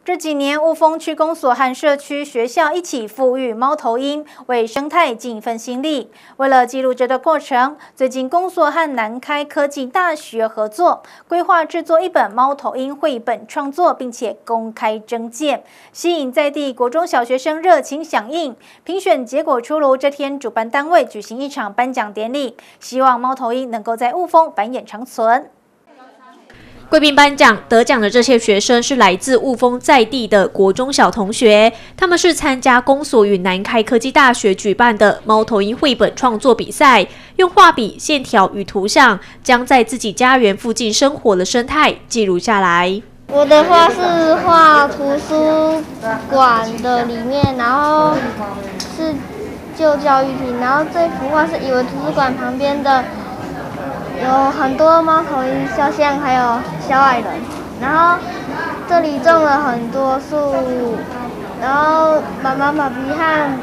这几年，雾峰区公所和社区学校一起复育猫头鹰，为生态尽一份心力。为了记录这段过程，最近公所和南开科技大学合作，规划制作一本猫头鹰绘本创作，并且公开征件，吸引在地国中小学生热情响应。评选结果出炉，这天主办单位举行一场颁奖典礼，希望猫头鹰能够在雾峰繁衍长存。 贵宾颁奖得奖的这些学生是来自雾峰在地的国中小同学，他们是参加公所与南开科技大学举办的猫头鹰绘本创作比赛，用画笔、线条与图像，将在自己家园附近生活的生态记录下来。 我的画是画图书馆的里面，然后是旧教育厅，然后这幅画是以为图书馆旁边的。 有很多猫头鹰肖像，还有小矮人。然后这里种了很多树，然后妈妈、爸比和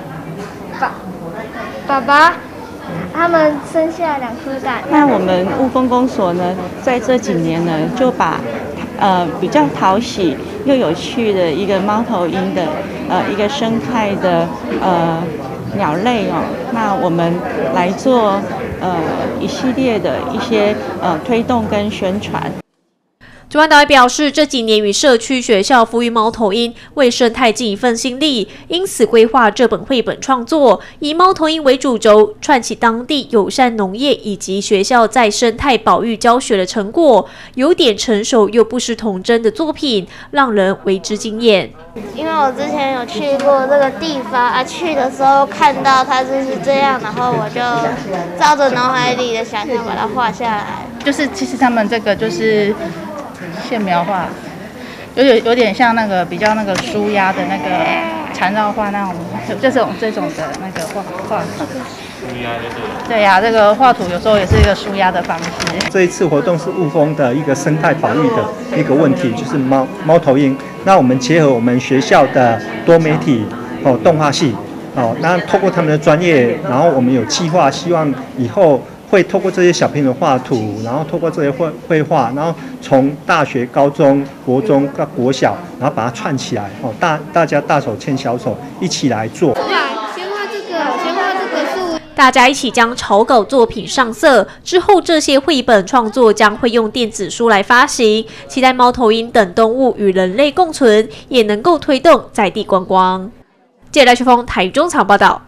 爸爸他们生下2颗蛋。 那我们雾峰公所呢，在这几年呢，就把比较讨喜又有趣的一个猫头鹰的一个生态的鸟类哦，那我们来做一系列的一些推动跟宣传。 主办单位表示，这几年与社区学校复育猫头鹰，为生态尽一份心力，因此规划这本绘本创作，以猫头鹰为主轴，串起当地友善农业以及学校在生态保育教学的成果，有点成熟又不失童真的作品，让人为之惊艳。 因为我之前有去过这个地方去的时候看到它就是这样，然后我就照着脑海里的想象把它画下来。 就是其实他们这个就是线描画，有点像那个比较那个舒压的那个缠绕画那种，这种的那个画图。对呀，这个画图有时候也是一个舒压的方式。 这一次活动是雾峰的一个生态保育的一个问题，就是猫头鹰。那我们结合我们学校的多媒体动画系那透过他们的专业，然后我们有计划，希望以后。 会透过这些小朋友的画图，然后透过这些绘画，然后从大学、高中、国中到国小，然后把它串起来大家大手牵小手一起来做。 先画这个树。 大家一起将草稿作品上色之后，这些绘本创作将会用电子书来发行。期待猫头鹰等动物与人类共存，也能够推动在地观光。记者赖旭峰台中场报道。